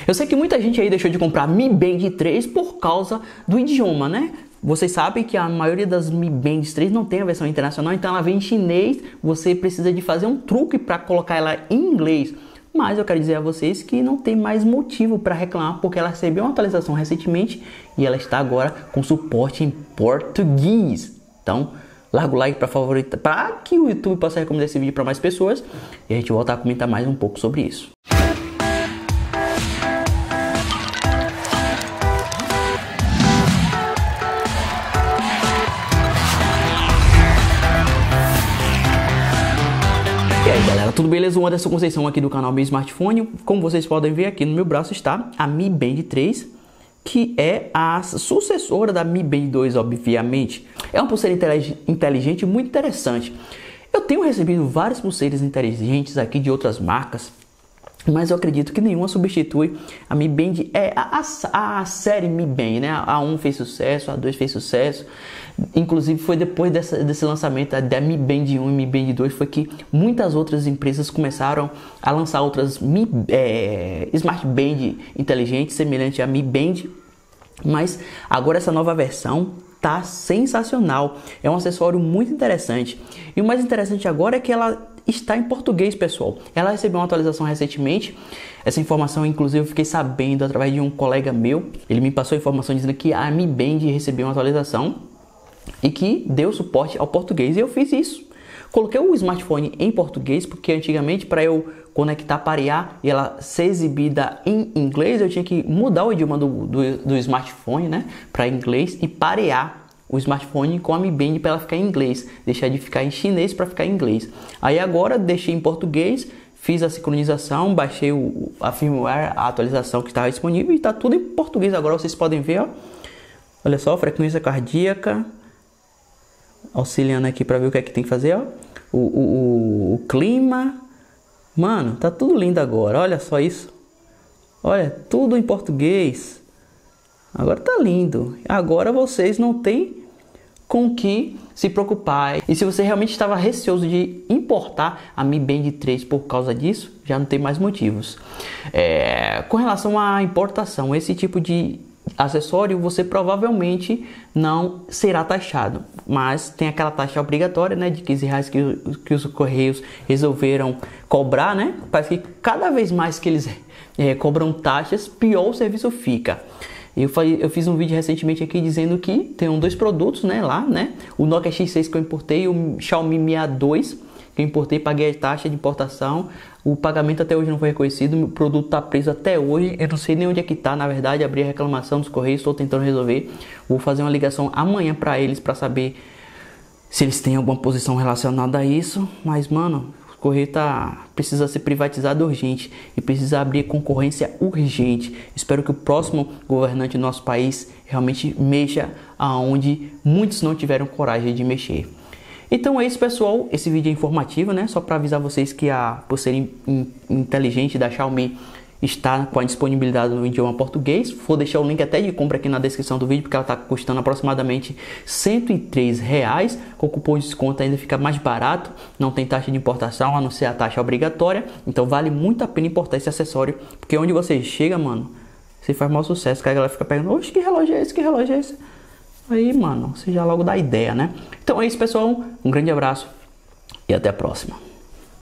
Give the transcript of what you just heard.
Eu sei que muita gente aí deixou de comprar Mi Band 3 por causa do idioma, né? Vocês sabem que a maioria das Mi Band 3 não tem a versão internacional, então ela vem em chinês, você precisa de fazer um truque para colocar ela em inglês. Mas eu quero dizer a vocês que não tem mais motivo para reclamar, porque ela recebeu uma atualização recentemente e ela está agora com suporte em português. Então, larga o like para favoritar, para que o YouTube possa recomendar esse vídeo para mais pessoas e a gente volta a comentar mais um pouco sobre isso. E aí galera, tudo beleza? O Anderson Conceição aqui do canal Meu Smartphone. Como vocês podem ver, aqui no meu braço está a Mi Band 3, que é a sucessora da Mi Band 2, obviamente. É uma pulseira inteligente muito interessante. Eu tenho recebido várias pulseiras inteligentes aqui de outras marcas, mas eu acredito que nenhuma substitui a Mi Band, a série Mi Band, né? A 1 fez sucesso, a 2 fez sucesso. Inclusive foi depois desse lançamento da Mi Band 1 e Mi Band 2 foi que muitas outras empresas começaram a lançar outras Smart Band inteligentes, semelhante à Mi Band. Mas agora essa nova versão tá sensacional, é um acessório muito interessante. E o mais interessante agora é que ela está em português, pessoal. Ela recebeu uma atualização recentemente. Essa informação, inclusive, eu fiquei sabendo através de um colega meu. Ele me passou a informação dizendo que a Mi Band recebeu uma atualização e que deu suporte ao português. E eu fiz isso. Coloquei o smartphone em português, porque antigamente, para eu conectar, parear e ela ser exibida em inglês, eu tinha que mudar o idioma do smartphone, né, para inglês e parear o smartphone com a Mi Band para ela ficar em inglês, deixar de ficar em chinês para ficar em inglês. Aí agora deixei em português, fiz a sincronização, baixei a firmware, a atualização que estava disponível e está tudo em português agora. Vocês podem ver, ó. Olha só, frequência cardíaca, auxiliando aqui para ver o que é que tem que fazer, ó. O clima, mano, tá tudo lindo agora. Olha só isso, olha, tudo em português. Agora tá lindo. Agora vocês não tem com que se preocupar. E se você realmente estava receoso de importar a Mi Band 3 por causa disso, já não tem mais motivos. Com relação à importação, esse tipo de acessório você provavelmente não será taxado, mas tem aquela taxa obrigatória, né, de R$15 que os Correios resolveram cobrar, né? Parece que cada vez mais que eles cobram taxas, pior o serviço fica. Eu fiz um vídeo recentemente aqui dizendo que tem dois produtos, né, lá, né? O Nokia X6 que eu importei e o Xiaomi Mi A2 que eu importei, paguei a taxa de importação. O pagamento até hoje não foi reconhecido, o produto está preso até hoje. Eu não sei nem onde é que está, na verdade. Abri a reclamação dos Correios, estou tentando resolver. Vou fazer uma ligação amanhã para eles para saber se eles têm alguma posição relacionada a isso. Mas, mano, o Correio precisa ser privatizado urgente e precisa abrir concorrência urgente. Espero que o próximo governante do nosso país realmente mexa aonde muitos não tiveram coragem de mexer. Então é isso, pessoal, esse vídeo é informativo, né? Só para avisar vocês que a pulseira inteligente da Xiaomi está com a disponibilidade no idioma português. Vou deixar o link até de compra aqui na descrição do vídeo, porque ela está custando aproximadamente R$103. Com o cupom de desconto ainda fica mais barato, não tem taxa de importação, a não ser a taxa obrigatória. Então vale muito a pena importar esse acessório, porque onde você chega, mano, você faz maior sucesso, que a galera fica perguntando, oxe, que relógio é esse, que relógio é esse? Aí, mano, você já logo dá ideia, né? Então é isso, pessoal. Um grande abraço e até a próxima.